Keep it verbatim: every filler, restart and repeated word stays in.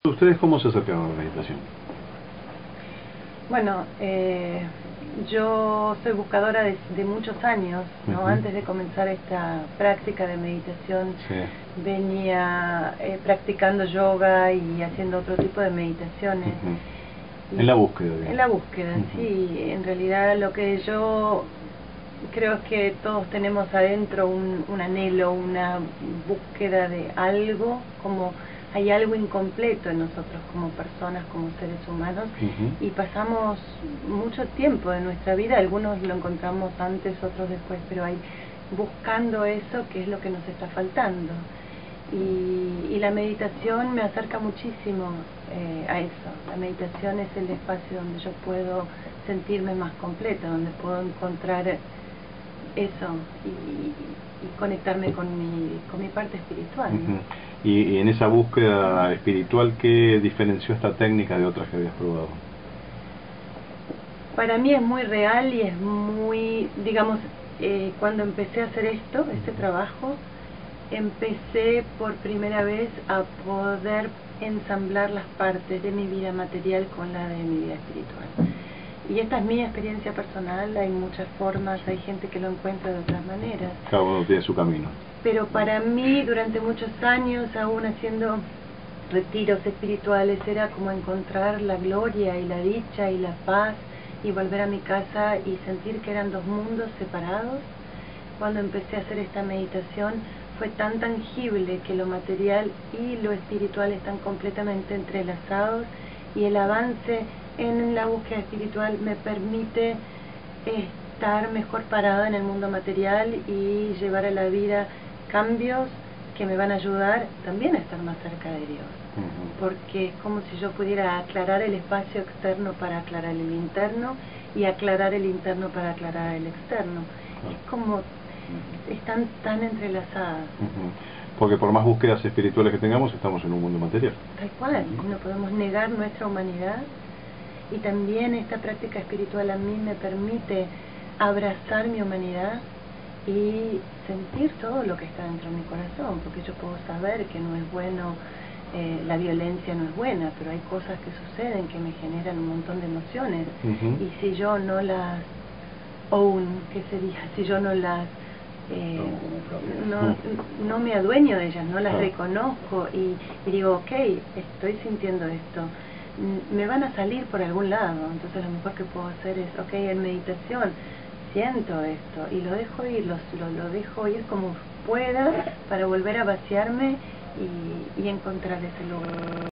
¿Ustedes cómo se acercaron a la meditación? Bueno, eh, yo soy buscadora de, de muchos años, ¿no? Uh-huh. Antes de comenzar esta práctica de meditación, Sí. venía eh, practicando yoga y haciendo otro tipo de meditaciones. Uh-huh. En la búsqueda, digamos. En la búsqueda, Uh-huh. sí. En realidad lo que yo creo es que todos tenemos adentro un, un anhelo, una búsqueda de algo, como hay algo incompleto en nosotros como personas, como seres humanos, uh-huh. y pasamos mucho tiempo de nuestra vida, algunos lo encontramos antes, otros después, pero hay buscando eso que es lo que nos está faltando. Y, y la meditación me acerca muchísimo eh, a eso. La meditación es el espacio donde yo puedo sentirme más completa, donde puedo encontrar eso y, y conectarme con mi, con mi parte espiritual, ¿no? Uh-huh. y, y en esa búsqueda espiritual, ¿qué diferenció esta técnica de otras que habías probado? Para mí es muy real y es muy, digamos, eh, cuando empecé a hacer esto, este trabajo, empecé por primera vez a poder ensamblar las partes de mi vida material con la de mi vida espiritual. Y esta es mi experiencia personal, hay muchas formas, hay gente que lo encuentra de otras maneras. Cada uno tiene su camino. Pero para mí, durante muchos años, aún haciendo retiros espirituales, era como encontrar la gloria y la dicha y la paz y volver a mi casa y sentir que eran dos mundos separados. Cuando empecé a hacer esta meditación fue tan tangible que lo material y lo espiritual están completamente entrelazados, y el avance en la búsqueda espiritual me permite estar mejor parado en el mundo material y llevar a la vida cambios que me van a ayudar también a estar más cerca de Dios. Uh-huh. Porque es como si yo pudiera aclarar el espacio externo para aclarar el interno, y aclarar el interno para aclarar el externo. Uh-huh. Es como, uh-huh, están tan entrelazadas. Uh-huh. Porque por más búsquedas espirituales que tengamos, estamos en un mundo material. Tal cual, uh-huh, no podemos negar nuestra humanidad, y también esta práctica espiritual a mí me permite abrazar mi humanidad y sentir todo lo que está dentro de mi corazón, porque yo puedo saber que no es bueno, eh, la violencia no es buena, pero hay cosas que suceden que me generan un montón de emociones, uh-huh, y si yo no las own, que sería, si yo no las eh, no, no me adueño de ellas, no las reconozco y, y digo, ok, estoy sintiendo esto, me van a salir por algún lado, entonces lo mejor que puedo hacer es, ok, en meditación siento esto y lo dejo ir, lo, lo, lo dejo ir como pueda para volver a vaciarme y, y encontrar ese lugar.